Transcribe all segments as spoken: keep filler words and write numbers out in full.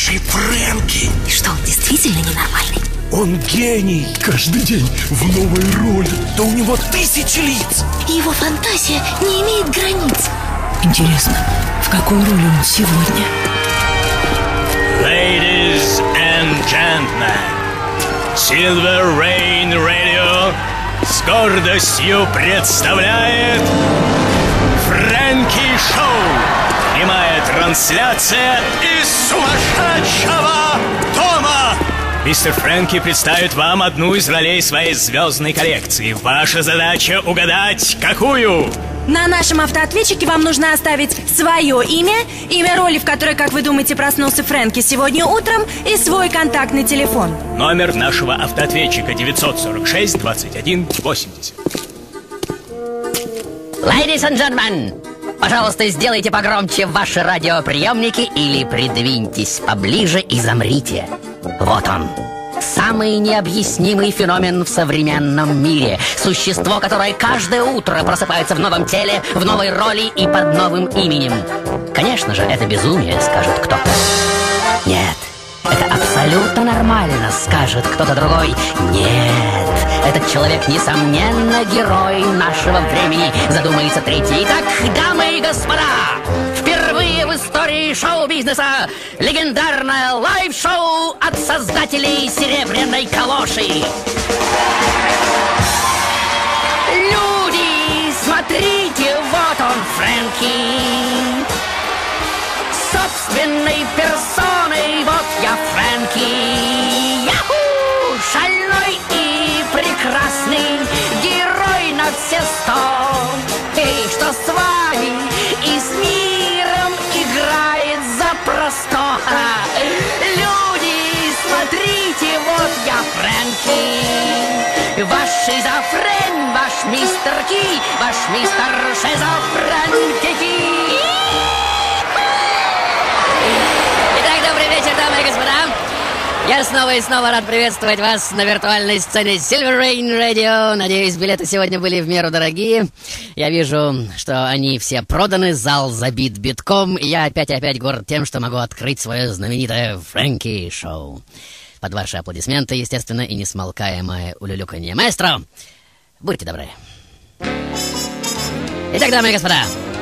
сумасшедший Фрэнки. И что, он действительно ненормальный? Он гений. Каждый день в новой роли. Да у него тысячи лиц. И его фантазия не имеет границ. Интересно, в какой роли он сегодня? Ladies and gentlemen, Silver Rain Radio с гордостью представляет Фрэнки Шоу. Прямая трансляция из сумасшедшего дома. Мистер Фрэнки представит вам одну из ролей своей звездной коллекции. Ваша задача угадать, какую? На нашем автоответчике вам нужно оставить свое имя, имя роли, в которой, как вы думаете, проснулся Фрэнки сегодня утром, и свой контактный телефон. Номер нашего автоответчика девять сорок шесть двадцать один восемьдесят. Ladies and gentlemen, пожалуйста, сделайте погромче ваши радиоприемники или придвиньтесь поближе и замрите. Вот он. Самый необъяснимый феномен в современном мире. Существо, которое каждое утро просыпается в новом теле, в новой роли и под новым именем. Конечно же, это безумие, скажет кто-то. Нет, это абсолютно нормально, скажет кто-то другой. Нет, этот человек, несомненно, герой нашего времени, задумается третий. Итак, дамы и господа, впервые в истории шоу-бизнеса легендарное лайв-шоу от создателей «Серебряной калоши». Люди, смотрите, вот он, Фрэнки. Собственной персоной, вот я, Фрэнки. Яху! Шальной и прекрасный герой на все сто. Эй, что с вами? И с миром играет за простора. Люди, смотрите, вот я, Фрэнки. Ваш шизофрен, ваш мистер Ки, ваш мистер Шизофрэнки. Итак, добрый вечер, дамы и господа. Я снова и снова рад приветствовать вас на виртуальной сцене Silver Rain Radio. Надеюсь, билеты сегодня были в меру дорогие. Я вижу, что они все проданы, зал забит битком. И я опять и опять горд тем, что могу открыть свое знаменитое Фрэнки Шоу. Под ваши аплодисменты, естественно, и несмолкаемое улюлюканье. Маэстро, будьте добры. Итак, дамы и господа,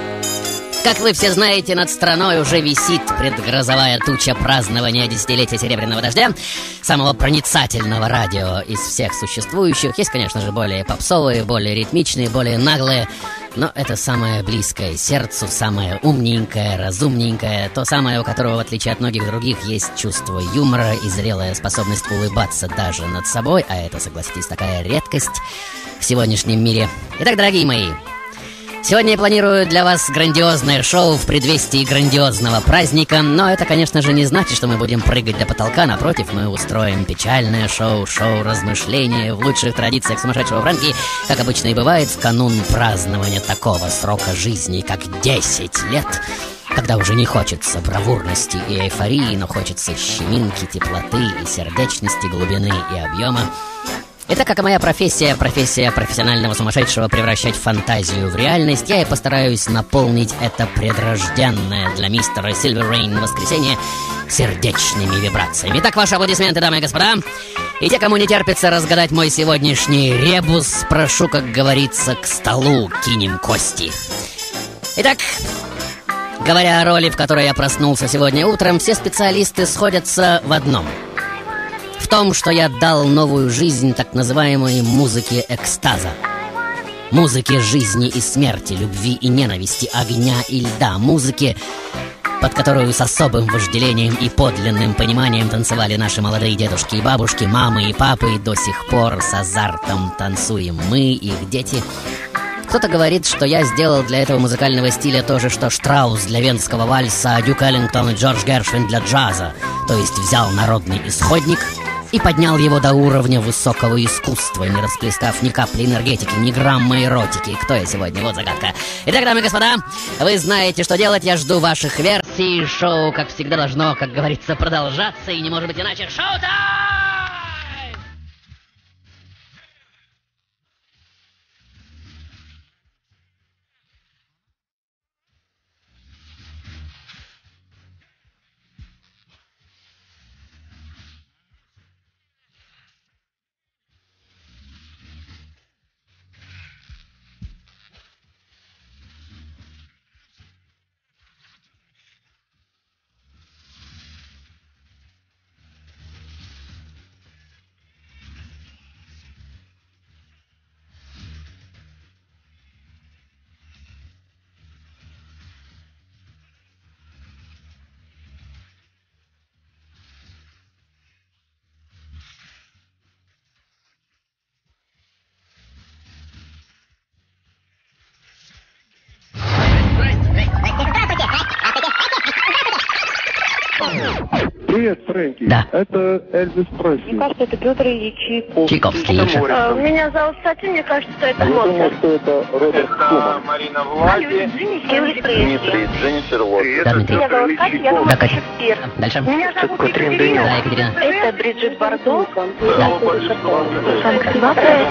как вы все знаете, над страной уже висит предгрозовая туча празднования десятилетия Серебряного дождя, самого проницательного радио из всех существующих. Есть, конечно же, более попсовые, более ритмичные, более наглые, но это самое близкое сердцу, самое умненькое, разумненькое, то самое, у которого, в отличие от многих других, есть чувство юмора и зрелая способность улыбаться даже над собой, а это, согласитесь, такая редкость в сегодняшнем мире. Итак, дорогие мои, сегодня я планирую для вас грандиозное шоу в предвестии грандиозного праздника, но это, конечно же, не значит, что мы будем прыгать до потолка. Напротив, мы устроим печальное шоу, шоу размышления в лучших традициях сумасшедшего Фрэнки, как обычно и бывает в канун празднования такого срока жизни, как десять лет, когда уже не хочется бравурности и эйфории, но хочется щеминки, теплоты и сердечности, глубины и объема. Это, как и моя профессия, профессия профессионального сумасшедшего, превращать фантазию в реальность, я и постараюсь наполнить это предрожденное для мистера Silver Rain воскресенье сердечными вибрациями. Итак, ваши аплодисменты, дамы и господа. И те, кому не терпится разгадать мой сегодняшний ребус, прошу, как говорится, к столу кинем кости. Итак, говоря о роли, в которой я проснулся сегодня утром, все специалисты сходятся в одном — в том, что я дал новую жизнь так называемой музыке экстаза. Музыке жизни и смерти, любви и ненависти, огня и льда. Музыке, под которую с особым вожделением и подлинным пониманием танцевали наши молодые дедушки и бабушки, мамы и папы, и до сих пор с азартом танцуем мы, их дети. Кто-то говорит, что я сделал для этого музыкального стиля то же, что Штраус для венского вальса, Дюк Эллингтон и Джордж Гершвин для джаза. То есть взял народный исходник и поднял его до уровня высокого искусства, не расплескав ни капли энергетики, ни грамма эротики. Кто я сегодня? Вот загадка. Итак, дамы и господа, вы знаете, что делать. Я жду ваших версий. Шоу, как всегда, должно, как говорится, продолжаться. И не может быть иначе. Шоу-тайм! Привет, Фрэнки. Да. Это Эльвис Пресли. Мне кажется, это Петр Ильич Чайковский. Чайковский. А, меня зовут Сати, мне кажется, что это Я думаю, Моцарт. что это Роберт Шуман. Марина Влади, Дмитрий, Дмитрий, Дженнифер Лопес. Да, Дмитрий. Меня зовут Катя, я думаю, Да, это Катя. Шекспир. Дальше. Меня зовут Катрин Екатерина. Да, Екатерина. Это Бриджит Бардо. Да. Фрэнк Синатра.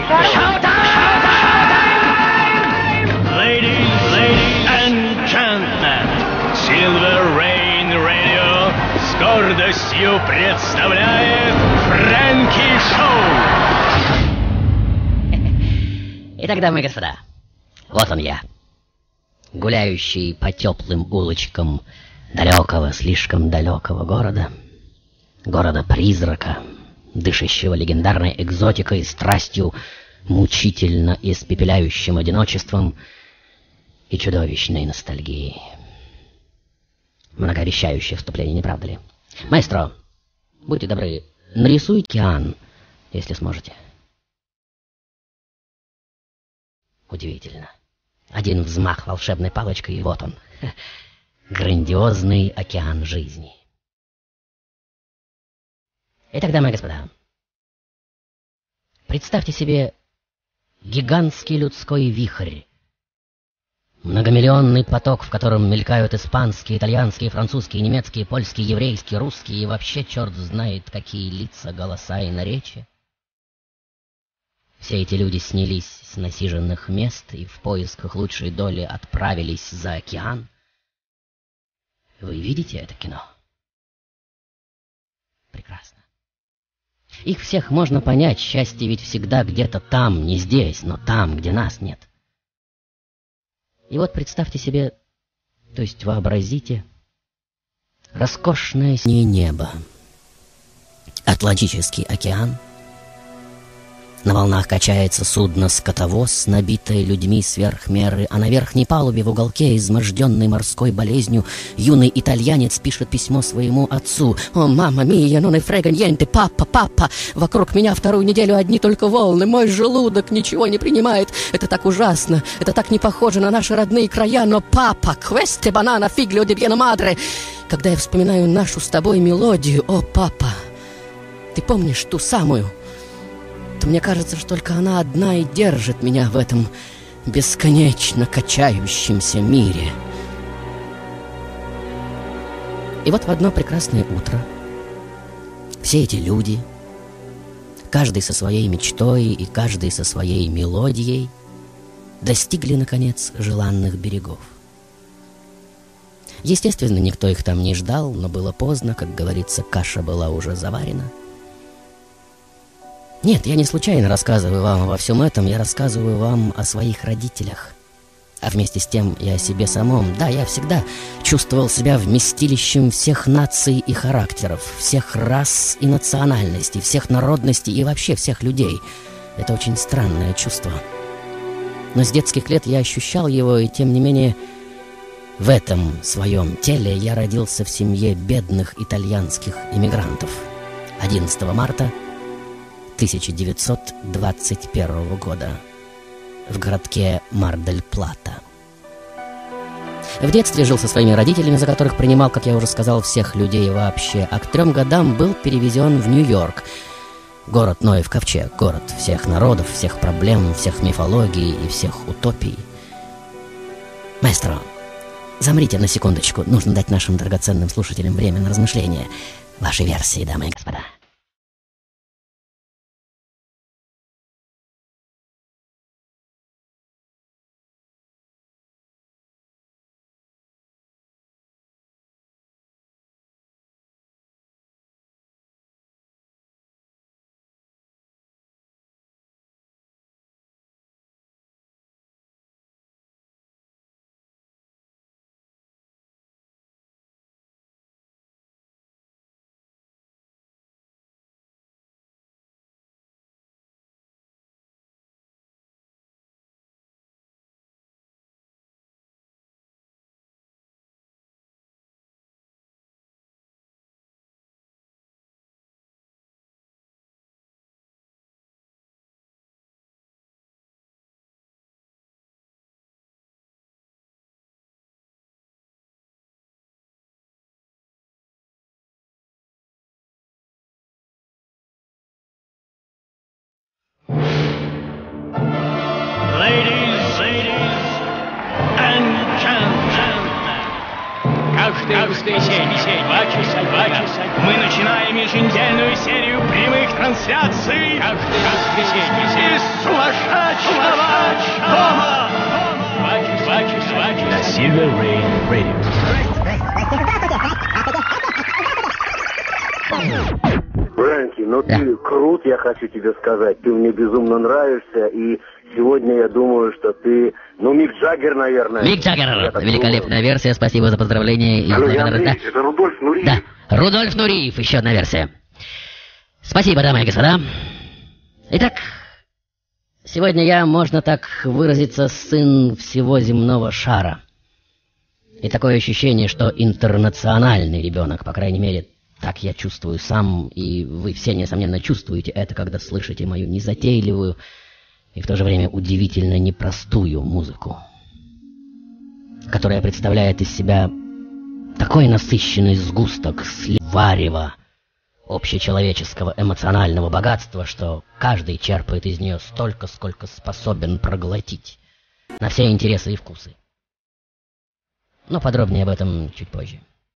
Ladies, ladies and gentlemen, Silver Rain Radio с гордостью представляет Фрэнки Шоу! Итак, дамы и господа, вот он я, гуляющий по теплым улочкам далекого, слишком далекого города, города-призрака, дышащего легендарной экзотикой и страстью, мучительно испепеляющим одиночеством и чудовищной ностальгией. Многообещающее вступление, не правда ли? Маэстро, будьте добры, нарисуй океан, если сможете. Удивительно. Один взмах волшебной палочкой, и вот он. Грандиозный океан жизни. Итак, дамы и господа, представьте себе гигантский людской вихрь, многомиллионный поток, в котором мелькают испанские, итальянские, французские, немецкие, польские, еврейские, русские и вообще черт знает какие лица, голоса и наречия. Все эти люди снялись с насиженных мест и в поисках лучшей доли отправились за океан. Вы видите это кино? Прекрасно. Их всех можно понять, счастье ведь всегда где-то там, не здесь, но там, где нас нет. И вот представьте себе, то есть вообразите, роскошное синее небо, Атлантический океан, на волнах качается судно-скотовоз, набитое людьми сверх меры, а на верхней палубе в уголке, изможденный морской болезнью, юный итальянец пишет письмо своему отцу. «О, мама мия, non ne frega niente, папа, папа! Вокруг меня вторую неделю одни только волны, мой желудок ничего не принимает. Это так ужасно, это так не похоже на наши родные края, но папа, queste banana figlio di piena madre!» Когда я вспоминаю нашу с тобой мелодию, о, папа, ты помнишь ту самую? То мне кажется, что только она одна и держит меня в этом бесконечно качающемся мире. И вот в одно прекрасное утро все эти люди, каждый со своей мечтой и каждый со своей мелодией, достигли, наконец, желанных берегов. Естественно, никто их там не ждал, но было поздно, как говорится, каша была уже заварена. Нет, я не случайно рассказываю вам обо всем этом, я рассказываю вам о своих родителях. А вместе с тем и о себе самом. Да, я всегда чувствовал себя вместилищем всех наций и характеров, всех рас и национальностей, всех народностей и вообще всех людей. Это очень странное чувство. Но с детских лет я ощущал его, и тем не менее в этом своем теле я родился в семье бедных итальянских иммигрантов. одиннадцатого марта тысяча девятьсот двадцать первого года в городке Мар-дель-Плата. В детстве жил со своими родителями, за которых принимал, как я уже сказал, всех людей вообще, а к трем годам был перевезен в Нью-Йорк. Город Ноев ковчег, город всех народов, всех проблем, всех мифологий и всех утопий. Маэстро, замрите на секундочку, нужно дать нашим драгоценным слушателям время на размышления. Ваши версии, дамы и господа. каждое воскресенье, два часа, два часа, мы начинаем еженедельную серию прямых трансляций каждое воскресенье из сумасшедшего дома. Два часа, два часа, два часа. На Silver Rain Radio. Фрэнки, ну Да. ты крут, я хочу тебе сказать. Ты мне безумно нравишься, и сегодня я думаю, что ты, ну, Мик Джаггер, наверное. Мик Джаггер, великолепная версия, спасибо за поздравление. И Алло, я благодарность. Андрей, это Рудольф Нуриев. Да, Рудольф Нуриев, еще одна версия. Спасибо, дамы и господа. Итак, сегодня я, можно так выразиться, сын всего земного шара. И такое ощущение, что интернациональный ребенок, по крайней мере, так я чувствую сам, и вы все, несомненно, чувствуете это, когда слышите мою незатейливую и в то же время удивительно непростую музыку, которая представляет из себя такой насыщенный сгусток варева общечеловеческого эмоционального богатства, что каждый черпает из нее столько, сколько способен проглотить на все интересы и вкусы. Но подробнее об этом чуть позже.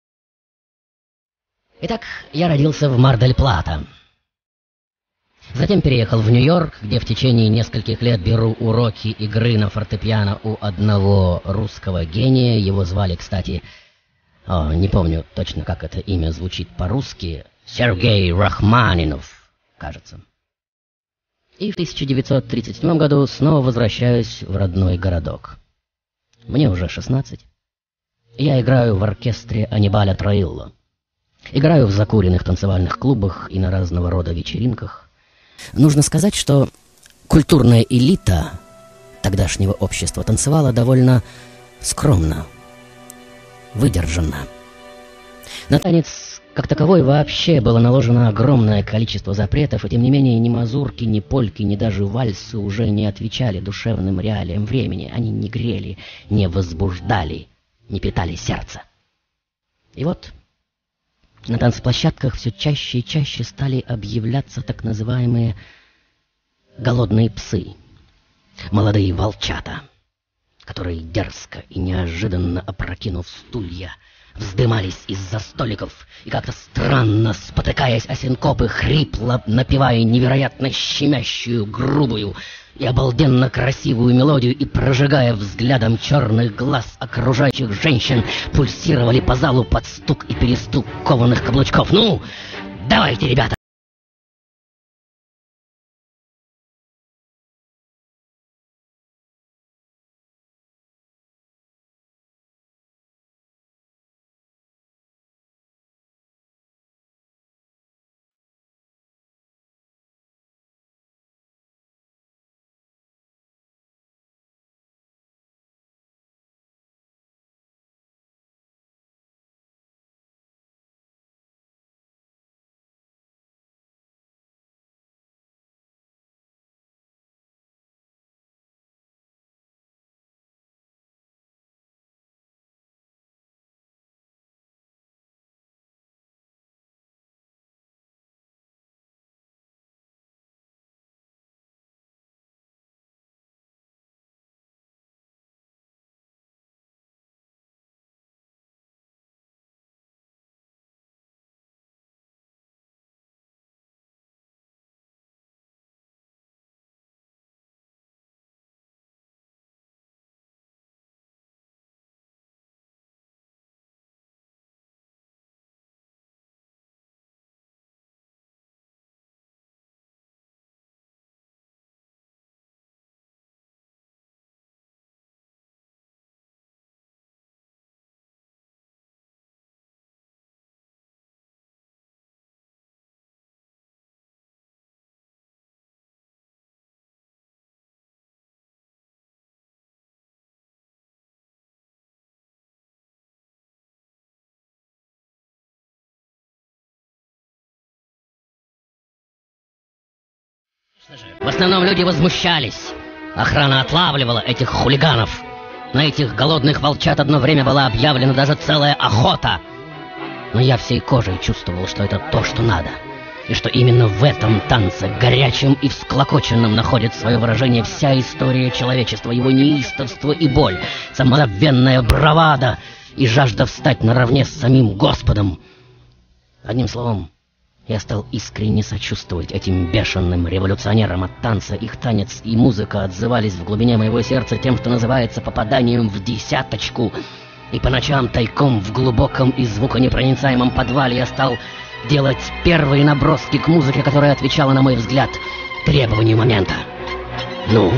Итак, я родился в Мар-дель-Плата. Затем переехал в Нью-Йорк, где в течение нескольких лет беру уроки игры на фортепиано у одного русского гения. Его звали, кстати, о, не помню точно, как это имя звучит по-русски, Сергей Рахманинов, кажется. И в тысяча девятьсот тридцать седьмом году снова возвращаюсь в родной городок. Мне уже шестнадцать. Я играю в оркестре Анибаля Троилло. Играю в закуренных танцевальных клубах и на разного рода вечеринках. Нужно сказать, что культурная элита тогдашнего общества танцевала довольно скромно, выдержанно. На танец как таковой вообще было наложено огромное количество запретов, и тем не менее ни мазурки, ни польки, ни даже вальсы уже не отвечали душевным реалиям времени. Они не грели, не возбуждали, не питали сердце. И вот на танцплощадках все чаще и чаще стали объявляться так называемые голодные псы, молодые волчата, которые дерзко и неожиданно опрокинув стулья, вздымались из-за столиков и как-то странно, спотыкаясь о синкопы, хрипло напевая невероятно щемящую, грубую и обалденно красивую мелодию и, прожигая взглядом черных глаз окружающих женщин, пульсировали по залу под стук и перестук кованых каблучков. Ну, давайте, ребята! В основном люди возмущались. Охрана отлавливала этих хулиганов. На этих голодных волчат одно время была объявлена даже целая охота. Но я всей кожей чувствовал, что это то, что надо. И что именно в этом танце, горячем и всклокоченном, находит свое выражение вся история человечества, его неистовство и боль, самозабвенная бравада и жажда встать наравне с самим Господом. Одним словом, я стал искренне сочувствовать этим бешеным революционерам от танца. Их танец и музыка отзывались в глубине моего сердца тем, что называется попаданием в десяточку. И по ночам тайком в глубоком и звуконепроницаемом подвале я стал делать первые наброски к музыке, которая отвечала, на мой взгляд, требованию момента. Ну?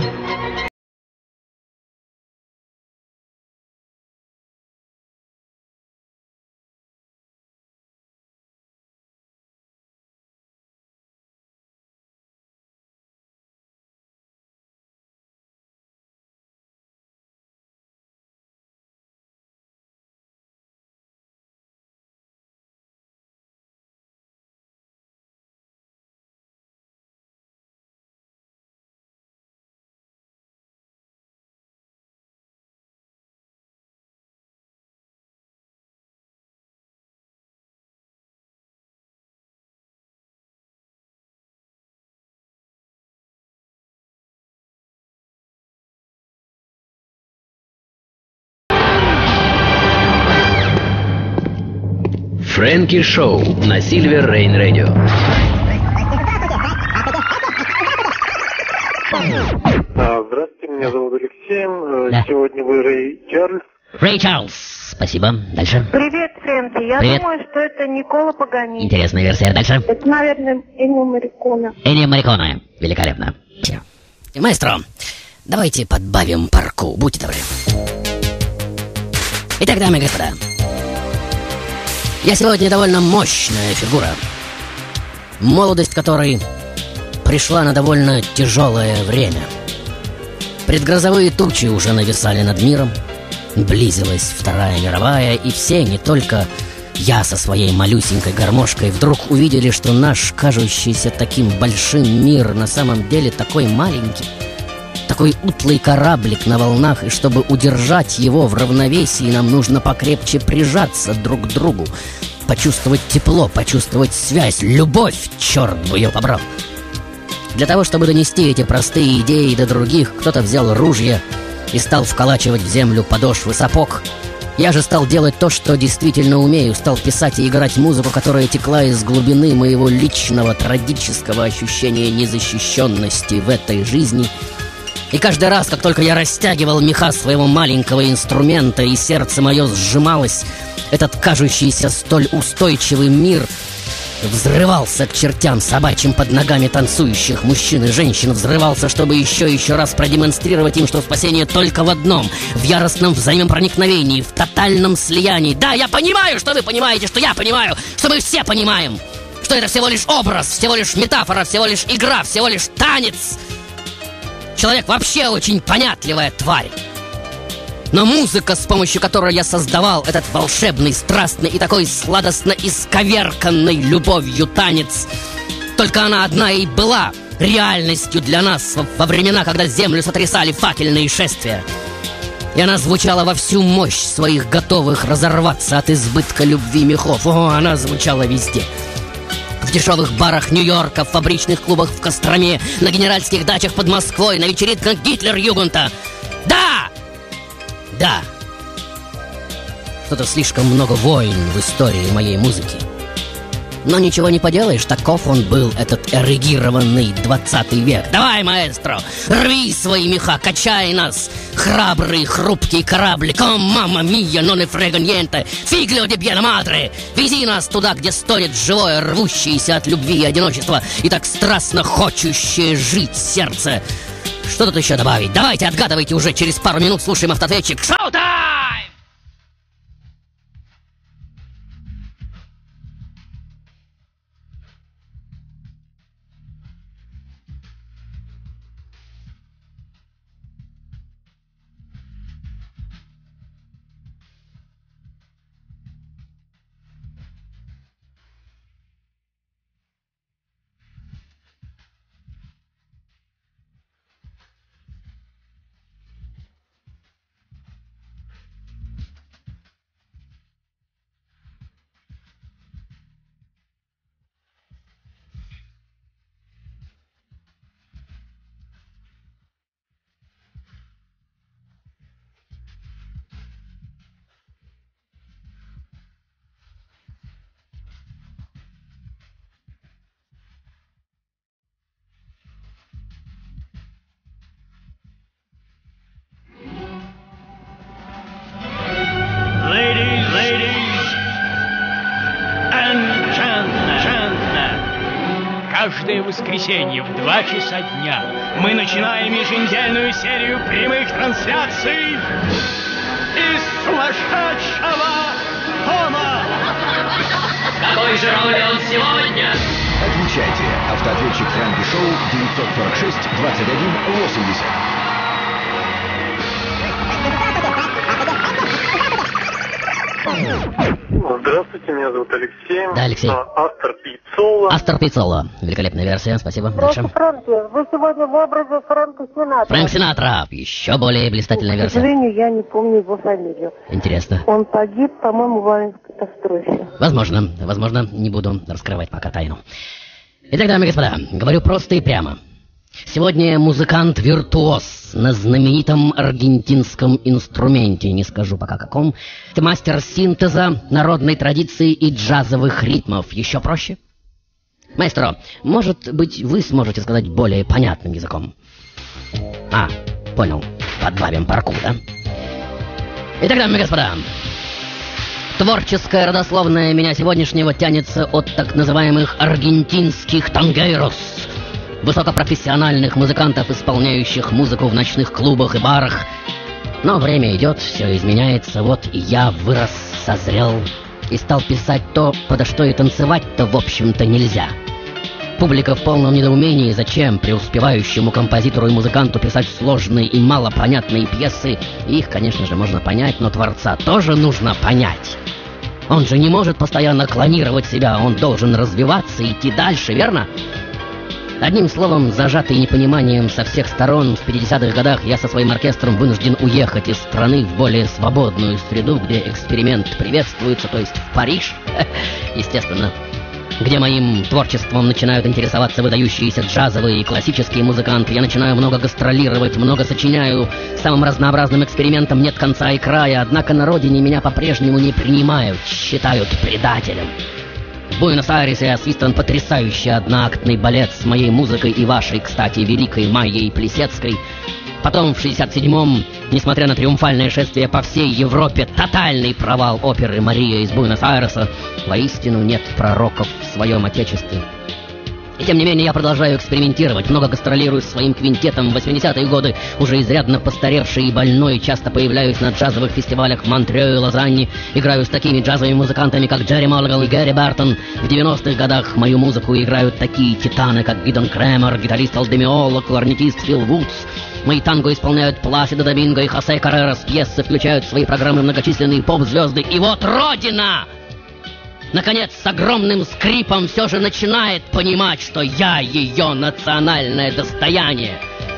Фрэнки Шоу на Silver Rain Radio. Здравствуйте, меня зовут Алексей. Да. Сегодня вы Рэй Чарльз. Рэй Чарльз. Спасибо. Дальше. Привет, Фрэнки. Я Привет. думаю, что это Никола Паганини. Интересная версия. Дальше. Это, наверное, Эннио Морриконе. Эннио Морриконе. Великолепно. Маэстро, давайте подбавим парку. Будьте добры. Итак, дамы и господа, я сегодня довольно мощная фигура, молодость которой пришла на довольно тяжелое время. Предгрозовые тучи уже нависали над миром, близилась Вторая мировая, и все, не только я со своей малюсенькой гармошкой, вдруг увидели, что наш, кажущийся таким большим мир, на самом деле такой маленький, такой утлый кораблик на волнах, и чтобы удержать его в равновесии, нам нужно покрепче прижаться друг к другу, почувствовать тепло, почувствовать связь, любовь, черт бы ее побрал. Для того, чтобы донести эти простые идеи до других, кто-то взял ружье и стал вколачивать в землю подошвы сапог. Я же стал делать то, что действительно умею, стал писать и играть музыку, которая текла из глубины моего личного трагического ощущения незащищенности в этой жизни. И каждый раз, как только я растягивал меха своего маленького инструмента, и сердце мое сжималось, этот кажущийся столь устойчивый мир взрывался к чертям собачьим под ногами танцующих мужчин и женщин, взрывался, чтобы еще и еще раз продемонстрировать им, что спасение только в одном: в яростном взаимопроникновении, в тотальном слиянии. Да, я понимаю, что вы понимаете, что я понимаю, что мы все понимаем, что это всего лишь образ, всего лишь метафора, всего лишь игра, всего лишь танец. Человек вообще очень понятливая тварь. Но музыка, с помощью которой я создавал этот волшебный, страстный и такой сладостно исковерканный любовью танец, только она одна и была реальностью для нас во времена, когда землю сотрясали факельные шествия. И она звучала во всю мощь своих готовых разорваться от избытка любви мехов. О, она звучала везде. В дешевых барах Нью-Йорка, в фабричных клубах в Костроме, на генеральских дачах под Москвой, на вечеринках Гитлер-Югента. Да! Да! Что-то слишком много войн в истории моей музыки. Но ничего не поделаешь, таков он был, этот эрегированный двадцатый век. Давай, маэстро, рви свои меха, качай нас, храбрый, хрупкий кораблик. О, мамма мия, non ne frega niente, figlio di Biella madre. Вези нас туда, где стонет живое, рвущееся от любви и одиночества, и так страстно хочущее жить сердце. Что тут еще добавить? Давайте, отгадывайте уже, через пару минут слушаем автоответчик. Шоу-тайм! каждое воскресенье в два часа дня мы начинаем еженедельную серию прямых трансляций из сумасшедшего дома. Какой же роль он сегодня? Отвечайте. Автоответчик Фрэнки Шоу девятьсот сорок шесть двадцать один восемьдесят. Здравствуйте, меня зовут Алексей. Да, Алексей. Астор Пиццоло. Астор Пиццоло. Великолепная версия, спасибо. Дальше. Фрэнки, вы сегодня в образе Фрэнка Синатра. Фрэнк Синатра. Еще более блистательная К версия. сожалению, я не помню его фамилию. Интересно. Он погиб, по-моему, в авианской катастрофе. Возможно, возможно, не буду раскрывать пока тайну. Итак, дамы и господа, говорю просто и прямо. Сегодня музыкант-виртуоз на знаменитом аргентинском инструменте, не скажу пока каком, это мастер синтеза народной традиции и джазовых ритмов. Еще проще? Маэстро, может быть, вы сможете сказать более понятным языком? А, понял. Подбавим парку, да? Итак, дамы и господа, творческая родословная меня сегодняшнего тянется от так называемых аргентинских тангейрос, высокопрофессиональных музыкантов, исполняющих музыку в ночных клубах и барах. Но время идет, все изменяется, вот и я вырос, созрел и стал писать то, подо что и танцевать-то, в общем-то, нельзя. Публика в полном недоумении, зачем преуспевающему композитору и музыканту писать сложные и малопонятные пьесы. Их, конечно же, можно понять, но творца тоже нужно понять. Он же не может постоянно клонировать себя, он должен развиваться, идти дальше, верно? Одним словом, зажатый непониманием со всех сторон, в пятидесятых годах я со своим оркестром вынужден уехать из страны в более свободную среду, где эксперимент приветствуется, то есть в Париж, естественно, где моим творчеством начинают интересоваться выдающиеся джазовые и классические музыканты. Я начинаю много гастролировать, много сочиняю, самым разнообразным экспериментам нет конца и края, однако на родине меня по-прежнему не принимают, считают предателем. В Буэнос-Айресе освистан потрясающий одноактный балет с моей музыкой и вашей, кстати, великой Майей Плисецкой. Потом в шестьдесят седьмом, несмотря на триумфальное шествие по всей Европе, тотальный провал оперы «Мария из Буэнос-Айреса». Воистину нет пророков в своем отечестве. И тем не менее я продолжаю экспериментировать, много гастролирую с своим квинтетом. В восьмидесятые годы, уже изрядно постаревший и больной, часто появляюсь на джазовых фестивалях в Монтрео и Лозанне. Играю с такими джазовыми музыкантами, как Джерри Моллиган и Гэри Бартон. В девяностых годах мою музыку играют такие титаны, как Гидон Крэмер, гитарист Ал Ди Меоло, кларнетист Фил Вудс. Мои танго исполняют Пласидо Доминго и Хосе Каррерас. Пьесы включают в свои программы многочисленные поп-звезды. И вот Родина! Наконец, с огромным скрипом все же начинает понимать, что я ее национальное достояние.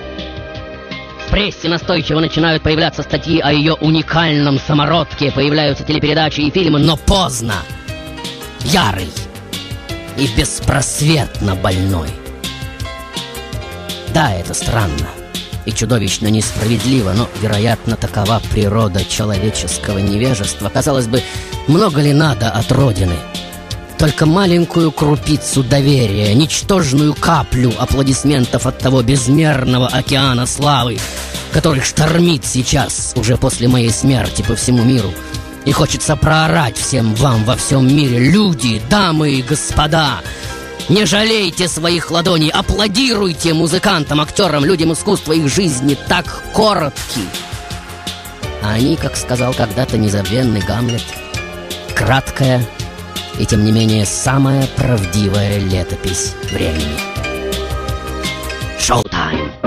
В прессе настойчиво начинают появляться статьи о ее уникальном самородке, появляются телепередачи и фильмы, но поздно. Ярый и беспросветно больной. Да, это странно и чудовищно несправедливо, но, вероятно, такова природа человеческого невежества. Казалось бы, много ли надо от Родины? Только маленькую крупицу доверия, ничтожную каплю аплодисментов от того безмерного океана славы, который штормит сейчас, уже после моей смерти, по всему миру. И хочется проорать всем вам во всем мире: люди, дамы и господа, не жалейте своих ладоней, аплодируйте музыкантам, актерам, людям искусства, их жизни так коротки. А они, как сказал когда-то незабвенный Гамлет, краткая и, тем не менее, самая правдивая летопись времени. Шоу-тайм!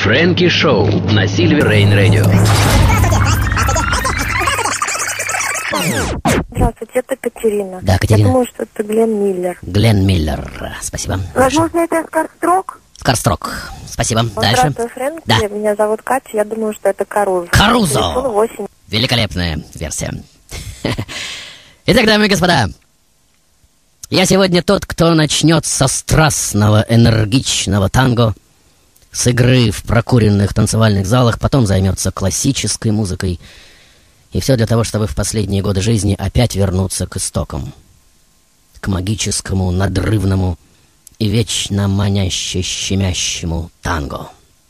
Фрэнки Шоу на Silver Rain Radio. Здравствуйте, это Катерина. Да, Катерина. Я думаю, что это Глен Миллер. Глен Миллер, спасибо. Возможно, это Скарстрок? Скарстрок, спасибо. Вот Дальше. Здравствуй, Фрэнки. Да. Меня зовут Катя, я думаю, что это Карузо. Карузо! Телефон восемь. Великолепная версия. Итак, дамы и господа, я сегодня тот, кто начнет со страстного, энергичного танго, с игры в прокуренных танцевальных залах, потом займется классической музыкой. И все для того, чтобы в последние годы жизни опять вернуться к истокам. К магическому, надрывному и вечно маняще щемящему танго.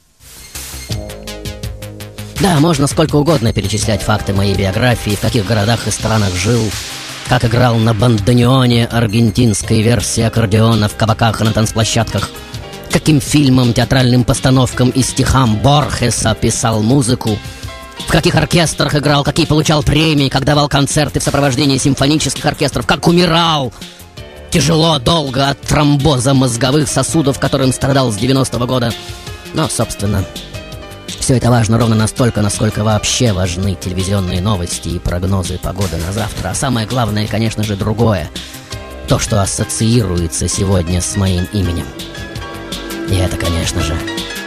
Да, можно сколько угодно перечислять факты моей биографии, в каких городах и странах жил, как играл на бандонеоне аргентинской версии аккордеона в кабаках и на танцплощадках, каким фильмам, театральным постановкам и стихам Борхеса писал музыку, в каких оркестрах играл, какие получал премии, как давал концерты в сопровождении симфонических оркестров, как умирал тяжело, долго от тромбоза мозговых сосудов, которым страдал с девяностого года. Но, собственно, все это важно ровно настолько, насколько вообще важны телевизионные новости и прогнозы погоды на завтра. А самое главное, конечно же, другое. То, что ассоциируется сегодня с моим именем. И это, конечно же,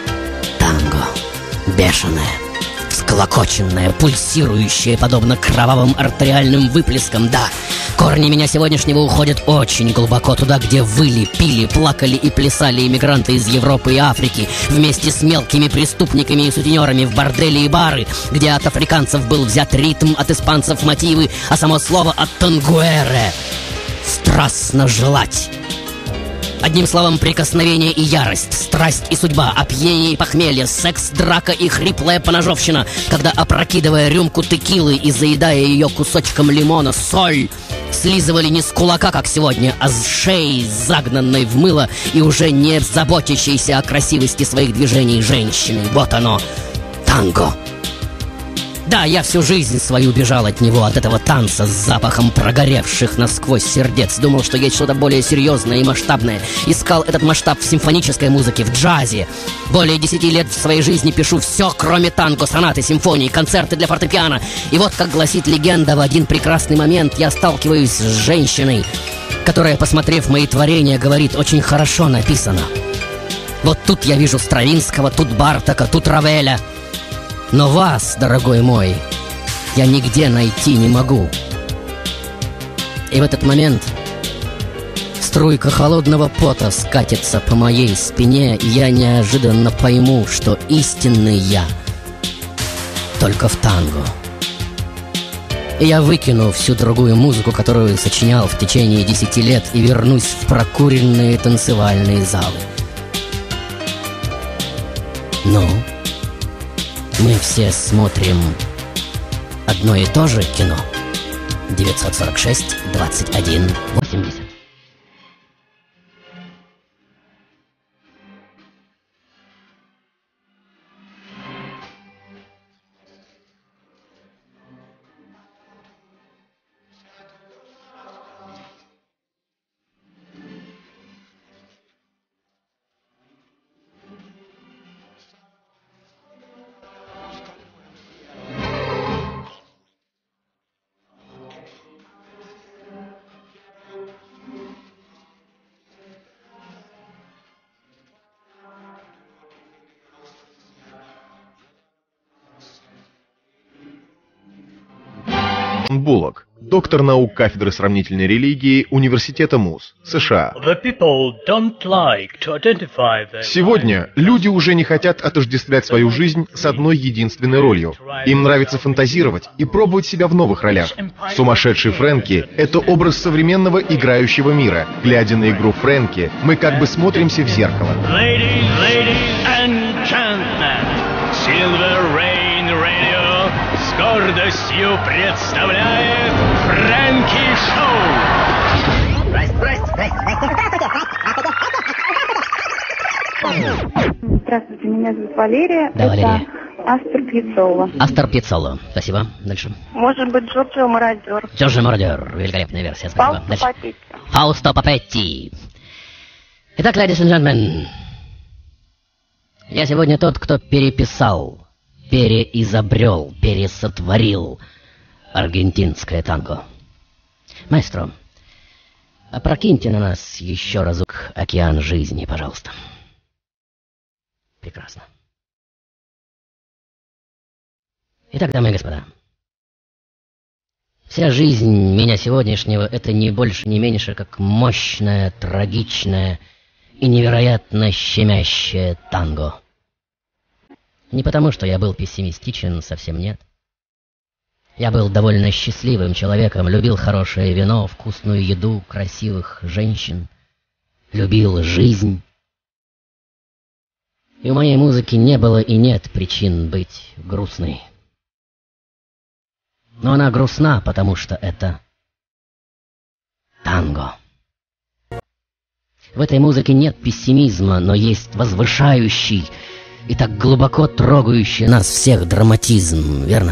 танго. Бешеное, всклокоченное, пульсирующее, подобно кровавым артериальным выплескам. Да, корни меня сегодняшнего уходят очень глубоко туда, где выли, пили, плакали и плясали иммигранты из Европы и Африки вместе с мелкими преступниками и сутенерами в бордели и бары, где от африканцев был взят ритм, от испанцев мотивы, а само слово от тангуэре — страстно желать. Одним словом, прикосновение и ярость, страсть и судьба, опьянение и похмелье, секс, драка и хриплая поножовщина, когда, опрокидывая рюмку текилы и заедая ее кусочком лимона, соль слизывали не с кулака, как сегодня, а с шеи, загнанной в мыло и уже не заботящейся о красивости своих движений женщины. Вот оно, танго. Да, я всю жизнь свою бежал от него, от этого танца с запахом прогоревших насквозь сердец. Думал, что есть что-то более серьезное и масштабное. Искал этот масштаб в симфонической музыке, в джазе. Более десяти лет в своей жизни пишу все, кроме танго, сонаты, симфонии, концерты для фортепиано. И вот, как гласит легенда, в один прекрасный момент я сталкиваюсь с женщиной, которая, посмотрев мои творения, говорит: очень хорошо написано. Вот тут я вижу Стравинского, тут Бартока, тут Равеля. Но вас, дорогой мой, я нигде найти не могу. И в этот момент струйка холодного пота скатится по моей спине, и я неожиданно пойму, что истинный я только в танго. И я выкину всю другую музыку, которую сочинял в течение десяти лет, и вернусь в прокуренные танцевальные залы. Ну? Мы все смотрим одно и то же кино. девятьсот сорок шесть двадцать один восемьдесят. Буллок, доктор наук кафедры сравнительной религии Университета МУЗ, США. Сегодня люди уже не хотят отождествлять свою жизнь с одной единственной ролью. Им нравится фантазировать и пробовать себя в новых ролях. Сумасшедший Фрэнки — это образ современного играющего мира. Глядя на игру Фрэнки, мы как бы смотримся в зеркало. Silver Rain Radio с гордостью представляет Фрэнки Шоу. Здрасте, здрасте, здрасте. Здравствуйте, меня зовут Валерия. Да, это Валерия. Астор Пьяццола. Астор Пьяццола. Спасибо. Дальше. Может быть, Джорджио Мародер. Джорджио Мародер. Великолепная версия. Спасибо. Фаусто Папетти. Фаусто Папетти. Итак, ladies and gentlemen, Я сегодня тот, кто переписал, переизобрел, пересотворил аргентинское танго. Маэстро, опрокиньте на нас еще разок океан жизни, пожалуйста. Прекрасно. Итак, дамы и господа, вся жизнь меня сегодняшнего — это не больше, не меньше, как мощное, трагичное и невероятно щемящее танго. Не потому, что я был пессимистичен, совсем нет. Я был довольно счастливым человеком, любил хорошее вино, вкусную еду, красивых женщин, любил жизнь. И у моей музыки не было и нет причин быть грустной. Но она грустна, потому что это танго. В этой музыке нет пессимизма, но есть возвышающий и так глубоко трогающий нас всех драматизм, верно?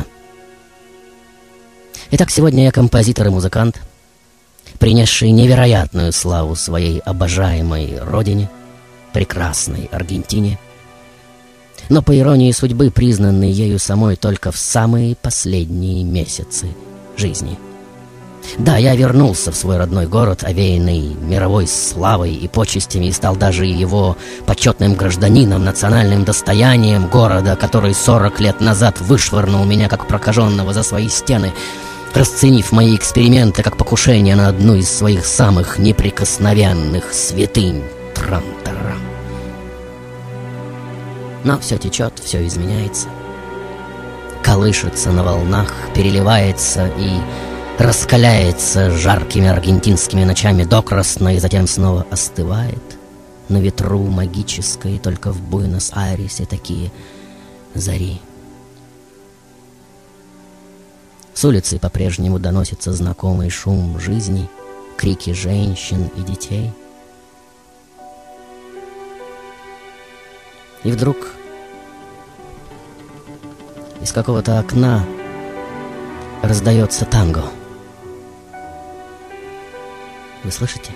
Итак, сегодня я композитор и музыкант, принесший невероятную славу своей обожаемой родине, прекрасной Аргентине, но, по иронии судьбы, признанный ею самой только в самые последние месяцы жизни. Да, я вернулся в свой родной город, овеянный мировой славой и почестями, и стал даже его почетным гражданином, национальным достоянием города, который сорок лет назад вышвырнул меня как прокаженного за свои стены, расценив мои эксперименты как покушение на одну из своих самых неприкосновенных святынь — Трантора. Но все течет, все изменяется, колышется на волнах, переливается и раскаляется жаркими аргентинскими ночами докрасно и затем снова остывает на ветру магической. Только в Буэнос-Айресе такие зари. С улицы по-прежнему доносится знакомый шум жизни, крики женщин и детей. И вдруг из какого-то окна раздается танго. Вы слышите?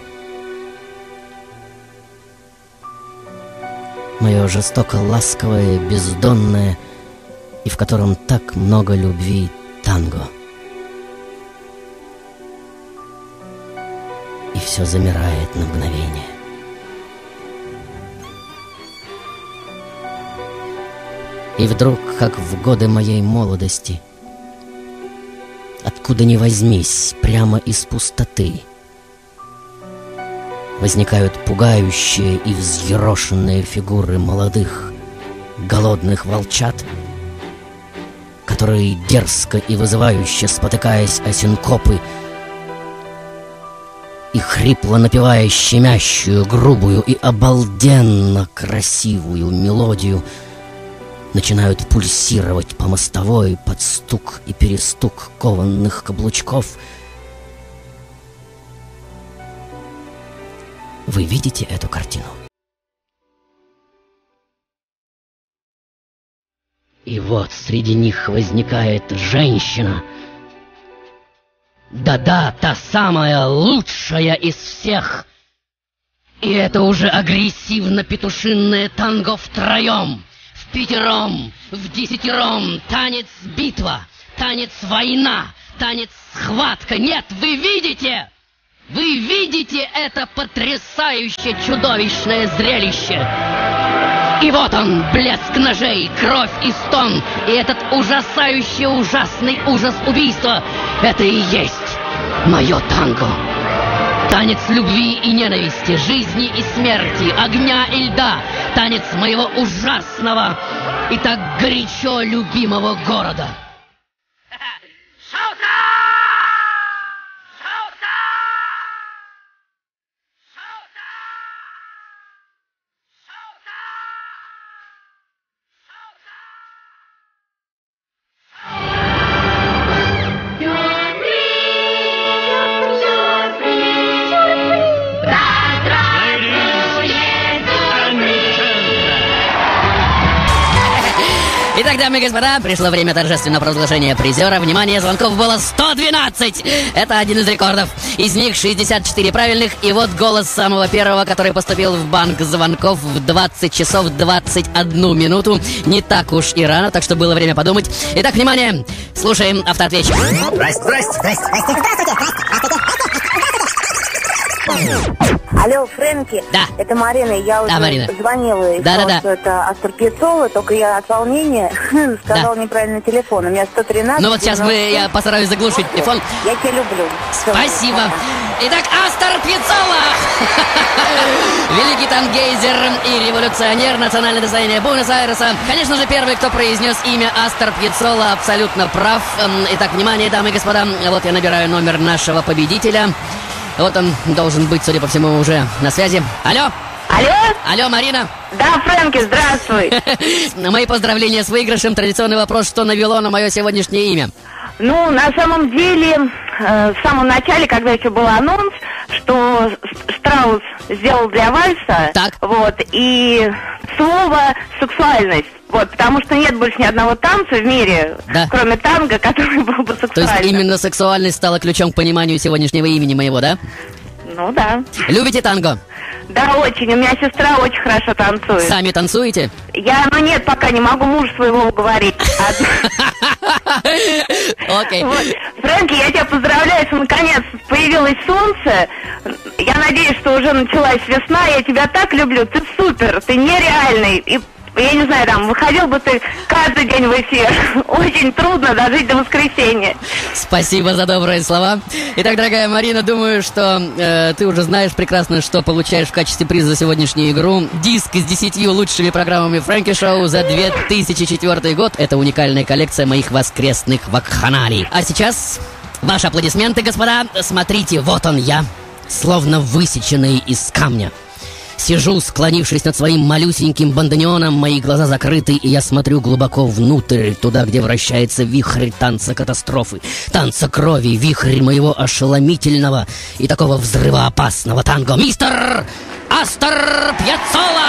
Мое жестоко ласковое, бездонное, и в котором так много любви танго. И все замирает на мгновение. И вдруг, как в годы моей молодости, откуда ни возьмись, прямо из пустоты, возникают пугающие и взъерошенные фигуры молодых, голодных волчат, которые, дерзко и вызывающе спотыкаясь о синкопы и хрипло напевая щемящую, грубую и обалденно красивую мелодию, начинают пульсировать по мостовой под стук и перестук кованных каблучков. Вы видите эту картину? И вот среди них возникает женщина. Да-да, та самая лучшая из всех. И это уже агрессивно-петушинное танго втроем, в пятером, в десятером. Танец-битва, танец-война, танец-схватка. Нет, вы видите? Вы видите это потрясающее, чудовищное зрелище? И вот он, блеск ножей, кровь и стон, и этот ужасающий, ужасный ужас убийства. Это и есть мое танго. Танец любви и ненависти, жизни и смерти, огня и льда. Танец моего ужасного и так горячо любимого города. Итак, дамы и господа, пришло время торжественного провозглашения призера. Внимание, звонков было сто двенадцать. Это один из рекордов. Из них шестьдесят четыре правильных. И вот голос самого первого, который поступил в банк звонков в двадцать часов двадцать одну минуту. Не так уж и рано, так что было время подумать. Итак, внимание, слушаем автоответчик. Здрасте, здрасте, здрасте, здрасте, здравствуйте, Алло, Фрэнки. Да. Это Марина. Я уже да, Марина. звонила и да, сказала, да, да. что это Астор Пьяццола, только я от волнения сказала да. неправильный телефон. У меня сто тринадцать. Ну вот сейчас мы, я постараюсь заглушить телефон. Я тебя люблю. Спасибо. Итак, Астор Пьяццола. Великий тангейзер и революционер, национальное достояние Буэнос-Айреса. Конечно же, первый, кто произнес имя Астор Пьяццола, абсолютно прав. Итак, внимание, дамы и господа. Вот я набираю номер нашего победителя. Вот он должен быть, судя по всему, уже на связи. Алло! Алло? Алло, Марина! Да, Фрэнки, здравствуй! Мои поздравления с выигрышем. Традиционный вопрос, что навело на мое сегодняшнее имя? Ну, на самом деле, э, в самом начале, когда еще был анонс, что Штраус сделал для вальса, так. вот, и слово «сексуальность». Вот, потому что нет больше ни одного танца в мире, да. кроме танго, который был бы сексуальным. То есть именно сексуальность стала ключом к пониманию сегодняшнего имени моего, да? Ну да. Любите танго? Да, очень. У меня сестра очень хорошо танцует. Сами танцуете? Я, ну нет, пока не могу мужа своего уговорить. Окей. Фрэнки, я тебя поздравляю, что наконец появилось солнце. Я надеюсь, что уже началась весна. Я тебя так люблю. Ты супер, ты нереальный. И я не знаю, там, выходил бы ты каждый день в эфир. Очень трудно дожить до воскресенья. Спасибо за добрые слова. Итак, дорогая Марина, думаю, что э, ты уже знаешь прекрасно, что получаешь в качестве приза за сегодняшнюю игру. Диск с десятью лучшими программами Фрэнки Шоу за две тысячи четвёртый год. Это уникальная коллекция моих воскресных вакханалий. А сейчас ваши аплодисменты, господа. Смотрите, вот он я, словно высеченный из камня. Сижу, склонившись над своим малюсеньким бандонеоном, мои глаза закрыты, и я смотрю глубоко внутрь, туда, где вращается вихрь танца катастрофы, танца крови, вихрь моего ошеломительного и такого взрывоопасного танго. Мистер Астор Пьяццола!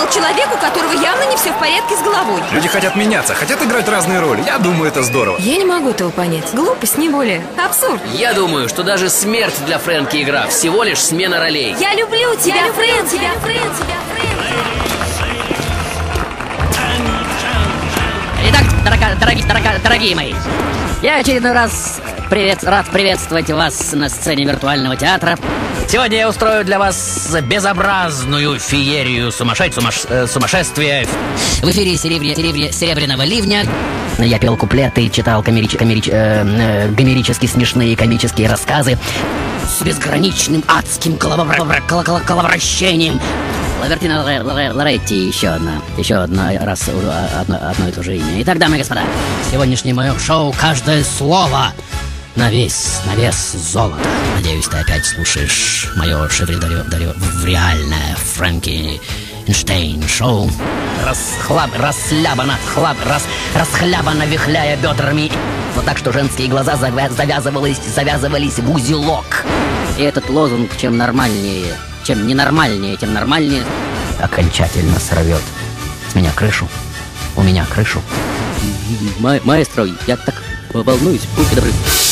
сказал человеку, у которого явно не все в порядке с головой. Люди хотят меняться, хотят играть разные роли. Я думаю, это здорово. Я не могу этого понять. Глупость, не более. Абсурд. Я думаю, что даже смерть для Фрэнки игра. Всего лишь смена ролей. Я люблю тебя, я Фрэнк, тебя, Фрэнк, тебя, Фрэнк. Итак, дорога, дороги, дорога, дорогие мои, я очередной раз привет, рад приветствовать вас на сцене виртуального театра. Сегодня я устрою для вас безобразную феерию сумасшедь, сумаш, э, сумасшествия. В эфире серебря, серебря, «Серебряного ливня». Я пел куплеты, читал комерич, комерич, э, э, гомерически смешные комические рассказы с безграничным адским голововращением. Лавертина Лоретти, еще одна, еще одна раз одно, одно и то же имя. Итак, дамы и господа, в сегодняшнем моем шоу каждое слово на вес, на вес золота. Надеюсь, ты опять слушаешь мое шевридореальное Фрэнки Эйнштейн шоу. Расхлаб, расслабано, хлаб, рас, расхлябано, вихляя бедрами. Вот так, что женские глаза завязывались, завязывались в узелок. И этот лозунг, чем нормальнее, чем ненормальнее, тем нормальнее, окончательно сорвет с меня крышу. У меня крышу. Ма- маэстро, я так волнуюсь, будьте добры.